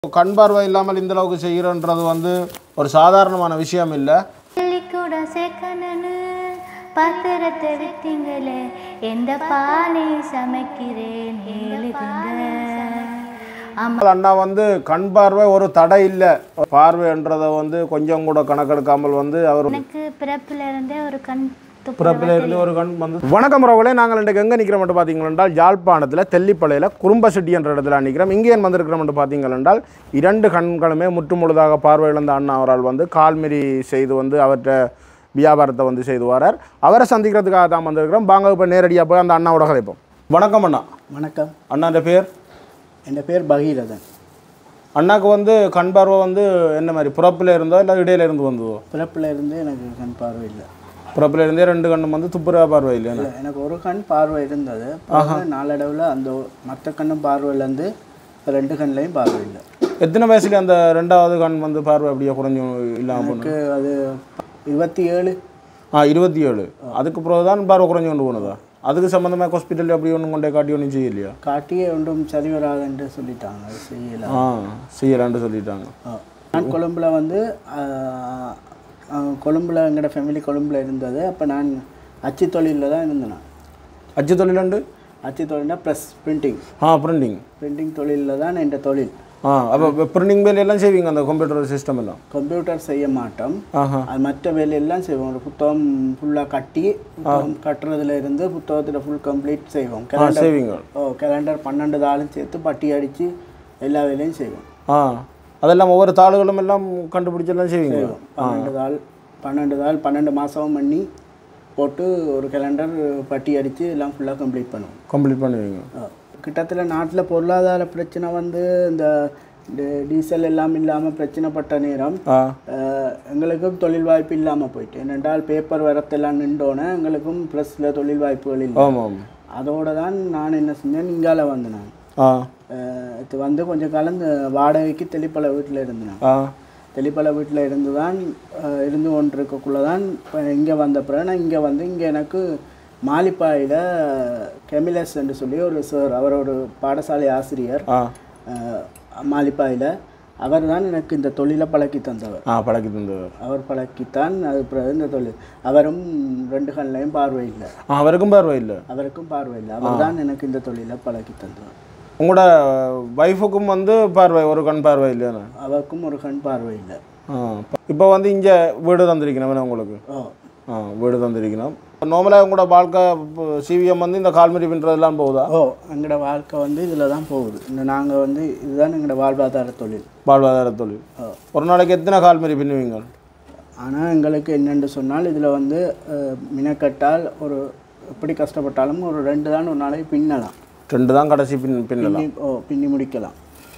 கண் பார்வை இல்லாமல் இந்த அளவுக்கு செய்கிறன்றது வந்து ஒரு சாதாரணமான விஷயம் இல்லை. கூட சேக்கனனு பாத்திரத்தை விட்டீங்களே எந்த பானை சமைக்கிறேன் அண்ணா வந்து கண் பார்வை ஒரு தடை இல்லை, பார்வைன்றதை வந்து கொஞ்சம் கூட கணக்கெடுக்காமல் வந்து அவர் எனக்கு பிறப்பில இருந்தே ஒரு கண் பிறப்பிலிருந்து ஒரு கண் வந்து. வணக்கம் உறவுகளே, நாங்கள் இன்றைக்கு எங்கே நிற்கிறோம் என்று பார்த்தீங்களென்றால் யாழ்ப்பாணத்தில் தெல்லிப்பளையில் குறும்பசெட்டி என்ற இடத்துல நிற்கிறோம். இங்கே ஏன் வந்திருக்கிறோம் என்று பார்த்தீங்களென்றால் இரண்டு கண்களுமே முற்றுமுழுதாக பார்வை இழந்த அண்ணா அவரால் வந்து கால்மீறி செய்து வந்து அவற்றை வியாபாரத்தை வந்து செய்து வரார். அவரை சந்திக்கிறதுக்காக தான் வந்திருக்கிறோம். வாங்க இப்போ நேரடியாக போய் அந்த அண்ணாவோட கதைப்போம். வணக்கம் அண்ணா. வணக்கம். அண்ணான்ற பேர்? என் பேர் பகீரதன். அண்ணாக்கு வந்து கண் பார்வை வந்து என்ன மாதிரி பிறப்பில் இருந்தோ இல்லை இடையில இருந்து வந்ததோ? பிறப்பில் இருந்து எனக்கு கண் பார்வை இல்லை. பிறப்பில் இருந்தே ரெண்டு கண்ணும் வந்து துப்புரா பார்வை இல்லை. எனக்கு ஒரு கண் பார்வை இருந்தது. நாளடைவில் அந்த மற்ற கண்ணும் பார்வையிலேருந்து ரெண்டு கண்லையும் பார்வை இல்லை. எத்தனை வயசுல அந்த ரெண்டாவது கண் வந்து பார்வை அப்படியே குறைஞ்சும் இல்லாமல்? எனக்கு அது 27. 27. அதுக்கு பிறகு தான் பார்வை குறைஞ்சு கொண்டு போனதா? அதுக்கு சம்மந்தமாக ஹாஸ்பிட்டல் அப்படி ஒன்றும் கொண்டே காட்டி ஒன்றும் செய்யலையா? காட்டியே ஒன்றும் சரி வராதுன்ட்டு சொல்லிட்டாங்க. அது செய்யலான்ட்டு சொல்லிட்டாங்க. நான் கொழும்புல வந்து கொழும்புல எங்களோட ஃபேமிலி கொழும்புல இருந்தது. அப்போ நான் அச்சு தொழிலில் தான் இருந்தேன். அச்சு தொழிலாண்டு? அச்சு தொழில்னா ப்ரெஸ் பிரிண்டிங். பிரிண்டிங் தொழிலில் தான் என் தொழில். அப்போ பிரிண்டிங் வேலையெல்லாம் செய்வீங்க? அந்த கம்ப்யூட்டர் சிஸ்டம் எல்லாம்? கம்ப்யூட்டர் செய்ய மாட்டோம். அது மற்ற வேலையெல்லாம் செய்வோம். ஒரு புத்தகம் ஃபுல்லாக கட்டி கட்டுறதுல இருந்து புத்தகத்தில் ஃபுல் கம்ப்ளீட் செய்வோம். செய்வீங்க? கேலண்டர் 12 தாளும் சேர்த்து பட்டி அடித்து எல்லா வேலையும் செய்வோம். அதெல்லாம் ஒவ்வொரு தாளுகளும் எல்லாம் கண்டுபிடிச்செல்லாம் செய்வீங்க? 12 மாதமும் பண்ணி போட்டு ஒரு கேலண்டர் பட்டி அடித்து எல்லாம் ஃபுல்லாக கம்ப்ளீட் பண்ணுவீங்க. கிட்டத்தட்ட நாட்டில் பொருளாதார பிரச்சனை வந்து இந்த டீசல் எல்லாம் இல்லாமல் பிரச்சனைப்பட்ட நேரம் எங்களுக்கும் தொழில் வாய்ப்பு இல்லாமல் போயிட்டு. ஏனென்றால் பேப்பர் வரத்தெல்லாம் நின்றோன்னே எங்களுக்கும் ப்ரெஸ்ஸில் தொழில் வாய்ப்புகள் இல்லை. அதோடு தான் நான் என்ன செஞ்சேன், இங்கால வந்தேன். நான் இது வந்து கொஞ்சம் காலம் இந்த வாடகைக்கு தெளிப்பள வீட்டில் இருந்தேன். தெளிப்பள வீட்டில் இருந்து கொண்டிருக்கக்குள்ளே தான் இப்போ இங்கே வந்த பிறகு நான் இங்கே எனக்கு மாலிப்பாயில் கெமிலஸ் என்று சொல்லி ஒரு சார், அவர் ஒரு பாடசாலை ஆசிரியர் மாலிப்பாயில். அவர் தான் எனக்கு இந்த தொழிலை பழக்கி தந்தவர். அவர் பழக்கித்தான் அது பிறகு இந்த தொழில். அவரும் 2 கண்லையும் பார்வை இல்லை. அவருக்கும் பார்வை இல்லை. அவர் தான் எனக்கு இந்த தொழிலை பழக்கி தந்தவர். உங்களோட வைஃபுக்கும் வந்து பார்வை ஒரு கண் பார்வை இல்லையா? அவருக்கும் ஒரு கண் பார்வை இல்லை. இப்போ வந்து இங்கே வீடு தந்திருக்கணும் உங்களுக்கு? வீடு தந்திருக்கணும். நார்மலாக உங்களோட வாழ்க்கை சிவிஎம் வந்து இந்த கால்மீறி பின்றதெல்லாம் போகுதா? எங்களோட வாழ்க்கை வந்து இதில் தான் போகுது. இந்த நாங்கள் வந்து இதுதான் எங்களோட வாழ்வாதார தொழில். ஒரு நாளைக்கு எத்தனை கால்மீறி பின்னுவீங்க? ஆனால் எங்களுக்கு என்னென்று சொன்னால் இதில் வந்து மினக்கட்டால் ஒரு எப்படி கஷ்டப்பட்டாலும் ஒரு 2 தான் ஒரு நாளைக்கு பின்னலாம். 2 தான் கடைசி பின்னலாம். பின்னி முடிக்கலாம்.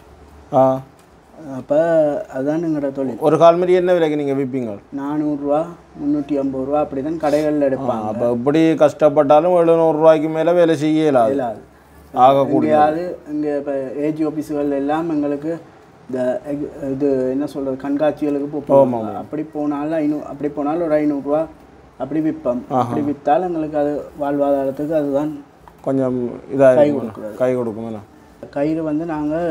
அப்போ அதுதான் எங்களோட தொழில். ஒரு கால்மீறி என்ன விலைக்கு நீங்கள் விற்பீங்க? 400 ரூபா 350 ரூபா அப்படி தான் கடைகளில் எடுப்பாங்க. அப்போ எப்படி கஷ்டப்பட்டாலும் 700 ரூபாய்க்கு மேலே வேலை செய்யலாது. ஆகக்கூடியது இங்கே இப்போ ஏஜி ஆஃபீஸுகள் எல்லாம் எங்களுக்கு இந்த இது என்ன சொல்கிறது கண்காட்சிகளுக்கு போவோம். அப்படி போனாலும் ஒரு 500 ரூபா அப்படி விற்போம். அப்படி விற்றால் எங்களுக்கு அது வாழ்வாதாரத்துக்கு அதுதான் கொஞ்சம் இதாக கை கொடுக்கும். கயிறு வந்து நாங்கள்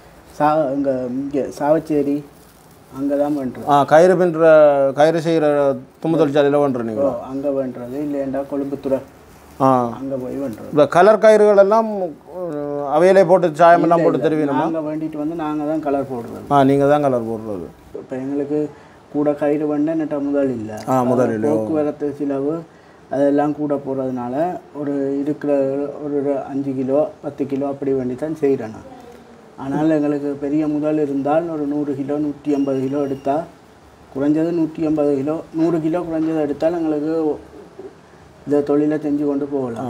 இங்கே சாவச்சேரி அங்கே தான் பண்ணுறோம். கயிறு செய்கிற தும்பு தொழிற்சாலையில் பண்ணுறீங்க? அங்கே பண்ணுறது இல்லைண்டா கொழும்புத்துறை அங்கே போய் பண்ணுறோம். இந்த கலர் கயிறுகள் எல்லாம் அவையிலே போட்டு சாயமெல்லாம் போட்டு தருவீங்க? நாங்கள் வேண்டிட்டு வந்து நாங்கள் தான் கலர் போடுறது. நீங்கள் தான் கலர் போடுறது. இப்போ எங்களுக்கு கூட கயிறு பண்ண நட்ட முதல் இல்லை. போக்குவரத்து செலவு அதெல்லாம் கூட போகிறதுனால ஒரு இருக்கிற ஒரு 5 கிலோ 10 கிலோ அப்படி வேண்டி தான் செய்கிறேன் நான். ஆனால் எங்களுக்கு பெரிய முதல் இருந்தால் ஒரு 100 கிலோ 150 கிலோ எடுத்தால் குறைஞ்சது 150 கிலோ 100 கிலோ குறைஞ்சது எடுத்தால் எங்களுக்கு இந்த தொழிலை செஞ்சு கொண்டு போகலாம்.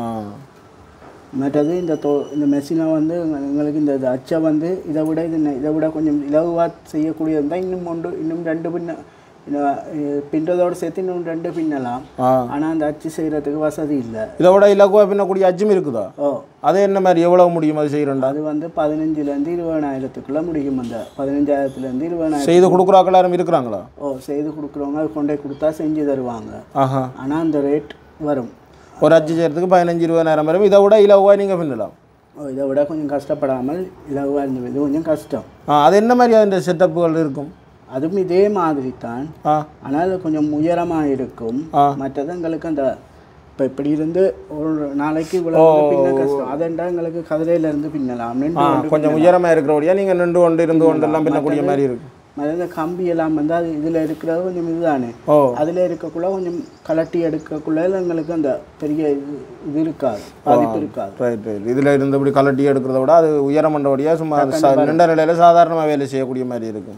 மற்றது இந்த மெஷினை வந்து எங்களுக்கு இந்த அச்சை வந்து இதை விட கொஞ்சம் இலகுவாக செய்யக்கூடியது இருந்தால் இன்னும் 2 பின்றதோடு சேர்த்து இன்னும் 2 பின்னலாம். ஆனால் அந்த அச்சு செய்கிறதுக்கு வசதி இல்லை. இதை விட இலகுவாக பின்னக்கூடிய அச்சும் இருக்குதா? அது என்ன மாதிரி எவ்வளோ முடியும் அது செய்கிறோம்? அது வந்து 15,000 to 20,000 முடியும். அந்த 15,000 to 20,000 செய்து கொடுக்குறாங்க யாரும் இருக்கிறாங்களா? செய்து கொடுக்குறவங்க அது கொண்டே கொடுத்தா செஞ்சு தருவாங்க. ஆனால் அந்த ரேட் வரும். ஒரு அச்சு செய்கிறதுக்கு 15,000 to 20,000 வரும். இதை விட இலகுவாக நீங்கள் பின்னலாம். இதை விட கொஞ்சம் கஷ்டப்படாமல் இலகுவாக இருந்தது. இது கொஞ்சம் கஷ்டம். அது என்ன மாதிரி அந்த செட்டப்புகள் இருக்கும்? அதுவும் இதே மாதிரி தான், ஆனால் கொஞ்சம் உயரமாக இருக்கும். மற்றது எங்களுக்கு அந்த இப்போ இப்படி இருந்து ஒரு நாளைக்கு இவ்வளோ பின்ன கஷ்டம். அதெண்டா எங்களுக்கு கதிரையிலேருந்து பின்னலாம். கொஞ்சம் உயரமாக இருக்கிறபடியா நீங்கள் நின்று கொண்டு இருந்து கொண்டு எல்லாம் பின்னக்கூடிய மாதிரி இருக்கும். அதாவது கம்பி எல்லாம் வந்து அது இதில் இருக்கிறது கொஞ்சம் இதுதானே, அதில் இருக்கக்குள்ள கொஞ்சம் கலட்டி எடுக்கக்குள்ள எங்களுக்கு அந்த பெரிய இது இருக்காது, பாதிப்பு இருக்காது. Right right. இதில் இருந்தபடி கலட்டி எடுக்கிறத விட அது உயரம் பண்ணுறபடியாக சும்மா நின்ற நிலையில் சாதாரணமாக வேலை செய்யக்கூடிய மாதிரி இருக்கும்.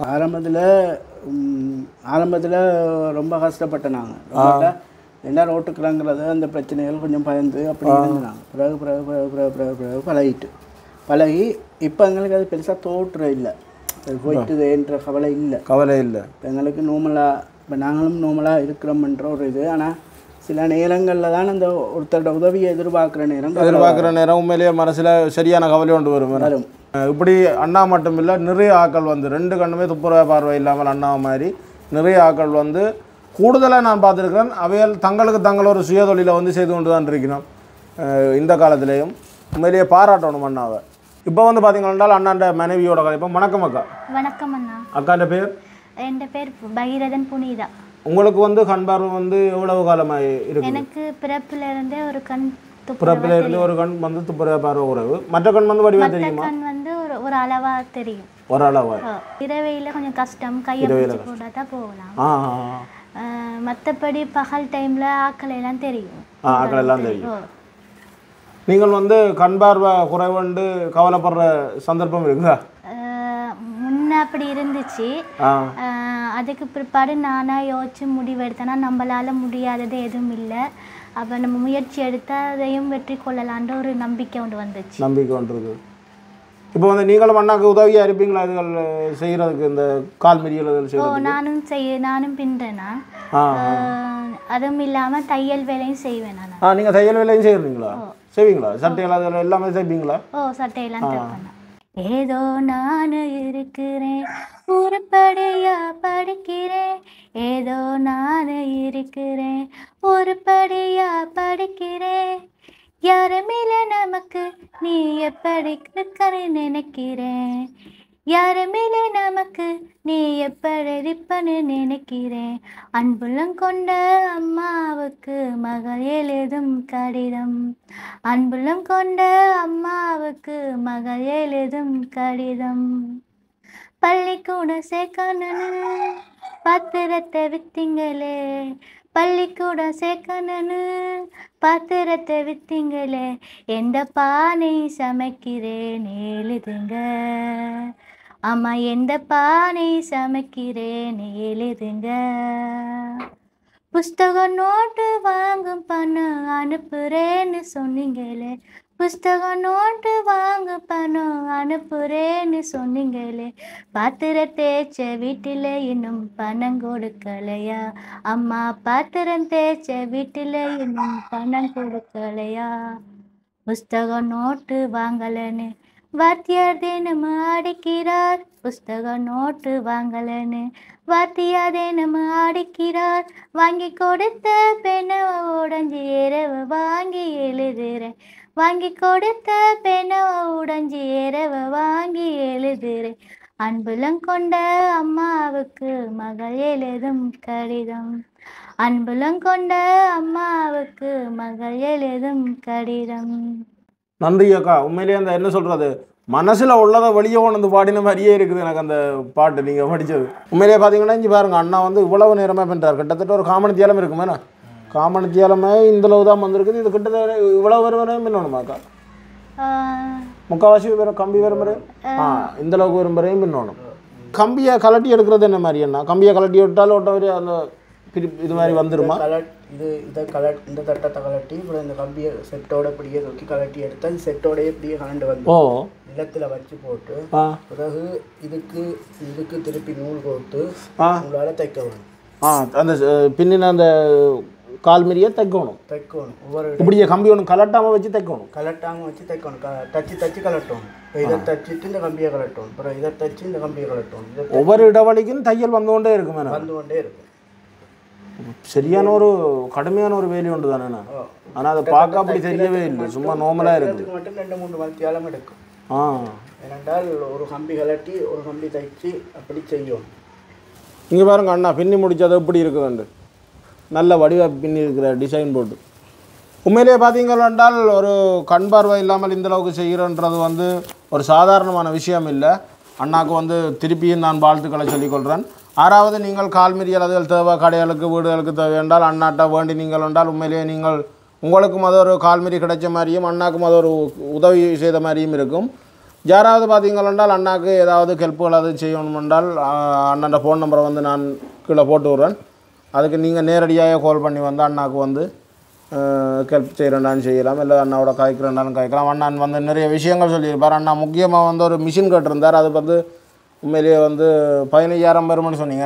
ஆரம்பத்தில் ரொம்ப கஷ்டப்பட்டேன் நாங்கள். என்ன ரோட்டுக்குறாங்கிறது அந்த பிரச்சனைகள் கொஞ்சம் பயந்து அப்படி இருந்தாங்க. பிறகு பிறகு பிறகு பிறகு பிறகு பிறகு பழகி இப்போ எங்களுக்கு அது பெருசாக தோற்றம் இல்லை, போயிட்டுதுன்ற கவலை இல்லை. இப்போ எங்களுக்கு நார்மலாக, இப்போ நாங்களும் நார்மலாக இருக்கிறோம்ன்ற ஒரு இது. ஆனால் சில நேரங்களில் தான் அந்த ஒருத்தரோட உதவியை எதிர்பார்க்குற நேரம் உண்மையிலேயே மனசில் சரியான கவலை கொண்டு வரும். இப்படி அண்ணா மட்டும் இல்லை, நிறைய ஆக்கள் வந்து 2 கண்ணுமே துப்புரவ பார்வை இல்லாமல் அண்ணா மாதிரி நிறைய ஆக்கள் வந்து கூடுதலாக நான் பார்த்துருக்கிறேன். அவையால் தங்களுக்கு ஒரு சுயதொழிலை வந்து செய்து கொண்டு தான் இருக்கிறோம் இந்த காலத்திலேயும். உண்மையிலேயே பாராட்டணும் அண்ணாவை. இப்போ வந்து பார்த்தீங்கன்னா அண்ணாண்ட மனைவியோட கதைப்போம். வணக்கம் அக்கா. வணக்கம் அண்ணா. அக்காண்ட பேர்? என் பேர் பகீரதன் புனிதா. உங்களுக்கு வந்து கண் பார்வை வந்து எவ்வளவு காலமாக இருக்கு? எனக்கு பிறப்பிலிருந்தே ஒரு கண் வந்து துப்புரவ பார்வை உறவு. மற்ற கண் வந்து வடிவா தெரியுமா? கண் வந்து ஒரு அளவா தெரியும். ஒரு அளவா? இரவையில் கொஞ்சம் கஷ்டம், கையை பிடிச்சி போட்டால் தான் போகலாம். மற்றபடி பகல் டைமில் ஆக்கள் எல்லாம் தெரியும். ஆக்கள் எல்லாம் தெரியும். நீங்கள் வந்து கண் பார்வை குறைவுண்டு கவலைப்படுற சந்தர்ப்பம் இருக்குதா? முன்ன அப்படி இருந்துச்சு. அதுக்கு பிற்பாடு நானாக யோசிச்சு முடிவெடுத்தேன்னா நம்மளால முடியாதது எதுவும் இல்லை, அப்போ நம்ம முயற்சி எடுத்தால் அதையும் வெற்றி கொள்ளலான்ற ஒரு நம்பிக்கை ஒன்று வந்துச்சு. நம்பிக்கை ஒன்று இருக்குது. இப்போ வந்து நீங்களும் அண்ணாக்கு உதவியாக இருப்பீங்களா இதுகள் செய்கிறதுக்கு? இந்த கால் மிதிகள் செய்ய நானும் பின்றேனா. அதுவும் இல்லாமல் தையல் வேலையும் செய்வேன் நான். நீங்கள் தையல் வேலையும் செய்கிறீங்களா? செய்வீங்களா? சட்டையெல்லாம் அதில் எல்லாமே செய்வீங்களா? சட்டையெல்லாம் தைப்பேன். ஏதோ நான் இருக்கிறேன், உருப்படியா படிக்கிறேன். ஏதோ நான் இருக்கிறேன், உருப்படியா படிக்கிறேன். யாருமில்ல நமக்கு, நீ எப்படி இருக்கன்னு நினைக்கிறேன். யாருமில்ல நமக்கு, நீ எப்படி இருப்பன்னு நினைக்கிறேன். அன்புள்ளம் கொண்ட அம்மாவுக்கு மகள் எழுதும் கடிதம். அன்புள்ளம் கொண்ட அம்மாவுக்கு மகள் எழுதும் கடிதம். பள்ளிக்கூட சேர்க்கணுன்னு பத்திரத்தை வித்தீங்களே, பள்ளிக்கூட சேர்க்கணுன்னு பத்திரத்தை வித்தீங்களே. எந்த பானை சமைக்கிறேன் எழுதுங்க, அம்மா எந்த பானை சமைக்கிறேன் எழுதுங்க. புஸ்தகம் நோட்டு வாங்கும் பணம் அனுப்புறேன்னு சொன்னீங்களே, புஸ்தகம் நோட்டு வாங்கும் பணம் அனுப்புறேன்னு சொன்னீங்களே. பாத்திரம் தேய்ச்ச வீட்டில் இன்னும் பணம் கொடுக்கலையா அம்மா, பாத்திரம் தேய்ச்ச வீட்டில் இன்னும் பணம் கொடுக்கலையா. புஸ்தகம் நோட்டு வாங்கலன்னு வாத்தியார் தினமும் அடிக்கிறார். புஸ்தகம் நோட்டு வாங்கலன்னு வாத்தியார் தினமும் அடிக்கிறார். வாங்கி கொடுத்த பெண்ணை உடஞ்சி இரவு வாங்கி எழுதுறேன். வாங்கி கொடுத்த பெண்ணை உடஞ்சி இரவு வாங்கி எழுதுறேன். அன்புலம் கொண்ட அம்மாவுக்கு மகள் எழுதும் கடிதம். அன்புலம் கொண்ட அம்மாவுக்கு மகள் எழுதும் கடிதம். நன்றி அக்கா. உண்மையிலேயே அந்த என்ன சொல்கிறது, மனசில் உள்ளதை வெளியே கொண்டு பாடின மாதிரியே இருக்குது எனக்கு அந்த பாட்டு நீங்கள் படித்தது. உண்மையிலேயே பார்த்தீங்கன்னா இங்கே பாருங்கள், அண்ணா வந்து இவ்வளவு நேரமாக பண்ணுறார். கிட்டத்தட்ட ஒரு காமணித்தியாலம் இருக்குமேண்ணா, காமணித்தியாலமே இந்தளவு தான் வந்திருக்குது. இது கிட்டத்தட்ட இவ்வளோ வரும் பின்னோணுமாக்கா? முக்கால்வாசி வரும் கம்பி வரும் வரையும் இந்தளவுக்கு வரும் வரையும் பின்னோணும். கம்பியை கலட்டி எடுக்கிறது என்ன மாதிரி அண்ணா? கம்பியை கலட்டி விட்டாலும் ஒட்ட அந்த இது மாதிரி வந்துருமா? இந்த தட்டத்தை கலட்டி இப்போ இந்த கம்பியை செட்டோட இப்படியே தூக்கி கலட்டி எடுத்தால் இந்த செட்டோடையே இப்படியே கலண்டு வந்து நிலத்தில் வச்சு போட்டு பிறகு இதுக்கு திருப்பி நூல் கோர்த்து உங்களால் தைக்க வேணும். அந்த பின்னின அந்த கால்மரியை தைக்கணும். ஒவ்வொரு இப்படியே கம்பி ஒன்று கலட்டாமல் வச்சு தைக்கணும். தச்சு கலட்டணும். இதை தச்சுட்டு இந்த கம்பியை கலட்டணும். அப்புறம் இதை தச்சு இந்த கம்பியை கலட்டணும். ஒவ்வொரு இடவழிக்கும் தையல் வந்து கொண்டே இருக்கும். வந்து கொண்டே இருக்கும். சரியான ஒரு கடுமையான ஒரு வேலி உண்டு தானே. ஆனால் அதை பார்க்க அப்படி தெரியவே இல்லை, சும்மா நார்மலாக இருக்குது. மட்டும் 2-3 மணித்தியாலம் எடுக்கும். ஆ, ஏனென்றால் ஒரு கம்பி கலட்டி ஒரு கம்பி தைச்சி அப்படி செய்யும். இங்கே பாருங்க அண்ணா பின்னி முடிச்சது எப்படி இருக்குதுண்டு, நல்ல வடிவாக பின்னி இருக்கிற டிசைன் போட்டு. உண்மையிலேயே பார்த்தீங்கன்றால் ஒரு கண் பார்வை இல்லாமல் இந்தளவுக்கு செய்கிறன்றது வந்து ஒரு சாதாரணமான விஷயம் இல்லை. அண்ணாவுக்கு வந்து திருப்பியும் நான் வாழ்த்துக்களை சொல்லிக்கொள்கிறேன். ஆறாவது, நீங்கள் கால்மீறி அதுகள் தேவை, கடைகளுக்கு வீடுகளுக்கு தேவை என்றால் அண்ணாட்ட வேண்டி நீங்கள் என்றால் உண்மையிலேயே நீங்கள் உங்களுக்கும் அது ஒரு கால்மீறி கிடைச்ச மாதிரியும் அண்ணாக்கும் அது ஒரு உதவி செய்த மாதிரியும் இருக்கும். யாராவது பார்த்தீங்கன்றால் அண்ணாக்கு ஏதாவது ஹெல்ப்புகள் அது செய்யணும் என்றால் அண்ணன் ஃபோன் நம்பரை வந்து நான் கீழே போட்டு விட்றேன். அதுக்கு நீங்கள் நேரடியாக கால் பண்ணி வந்து அண்ணாவுக்கு வந்து ஹெல்ப் செய்கிறேன்னாலும் செய்யலாம், இல்லை அண்ணாவோட காய்க்கிறேன்னாலும் காய்க்கலாம். அண்ணான் வந்து நிறைய விஷயங்கள் சொல்லியிருப்பார். அண்ணா முக்கியமாக வந்து ஒரு மிஷின் கேட்டிருந்தார். அது வந்து உண்மையிலேயே வந்து 15,000 வரும்னு சொன்னீங்க.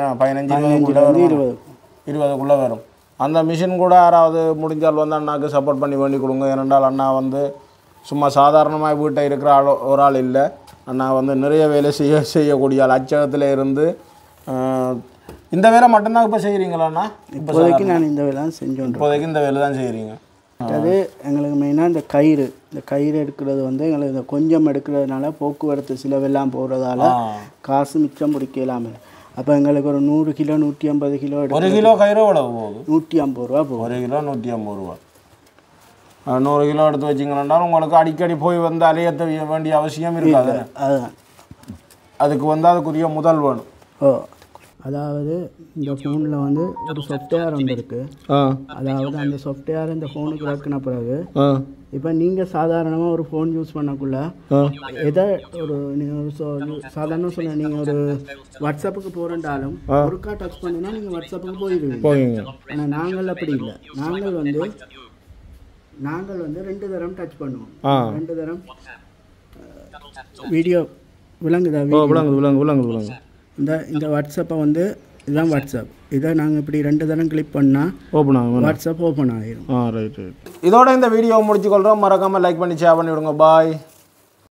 15-20க்குள்ளே வரும். அந்த மிஷின் கூட யாராவது முடிஞ்சால் வந்து அண்ணாவுக்கு சப்போர்ட் பண்ணி வேண்டி கொடுங்க. ஏனென்றால் அண்ணா வந்து சும்மா சாதாரணமாக வீட்டை இருக்கிற ஒரு ஆள் இல்லை. அண்ணா வந்து நிறைய வேலை செய்யக்கூடிய ஆள். அச்சகத்தில் இருந்து இந்த வேலை மட்டும்தான் இப்போ செய்கிறீங்களாண்ணா? இப்போதைக்கு நான் இந்த வேலை தான் செஞ்சோம். இப்போதைக்கு இந்த வேலை தான் செய்கிறீங்க. அது எங்களுக்கு மெயினாக இந்த கயிறு எடுக்கிறது வந்து எங்களுக்கு இந்த கொஞ்சம் எடுக்கிறதுனால போக்குவரத்து செலவெல்லாம் போகிறதால காசு மிச்சம் பிடிக்கலாமே. அப்போ எங்களுக்கு ஒரு 100 கிலோ 150 கிலோ எடுக்கும். 1 கிலோ கயிறு எவ்வளவு போகுது? 150 ரூபா போகும். 1 கிலோ 150 ரூபா. 100 கிலோ எடுத்து வச்சிங்கன்னா உங்களுக்கு அடிக்கடி போய் வந்து அலைய வேண்டிய அவசியம் இருக்காது. அதுதான் அதுக்கு வந்து அதுக்குரிய முதல் வேணும். அதாவது இந்த ஃபோனில் வந்து ஒரு சாஃப்ட்வேர் ஒன்று இருக்குது. அதாவது அந்த சாஃப்ட்வேர் இந்த ஃபோனுக்கு இறக்குன பிறகு இப்போ நீங்கள் சாதாரணமாக ஒரு ஃபோன் யூஸ் பண்ணக்குள்ள எதை ஒரு நீங்கள் சாதாரணமாக சொல்ல நீங்கள் ஒரு வாட்ஸ்அப்புக்கு போகிறண்டாலும் ஒருக்கா டச் பண்ணினா நீங்கள் வாட்ஸ்அப்புக்கு போயிடுவீங்க. ஆனால் நாங்கள் அப்படி இல்லை. நாங்கள் வந்து 2 தரம் டச் பண்ணுவோம். 2 தரம் வீடியோ விளங்குதா? விளங்குது. இந்த வாட்ஸ்அப்பை வந்து இதுதான் வாட்ஸ்அப். இதை நாங்கள் இப்படி 2 தரம் கிளிக் பண்ணால் ஓப்பன் ஆகும், வாட்ஸ்அப் ஓப்பன் ஆகிடும். ரைட். இதோட இந்த வீடியோவை முடிச்சுக்கொள்கிறோம். மறக்காமல் லைக் பண்ணி ஷேர் பண்ணி விடுங்க. பாய்.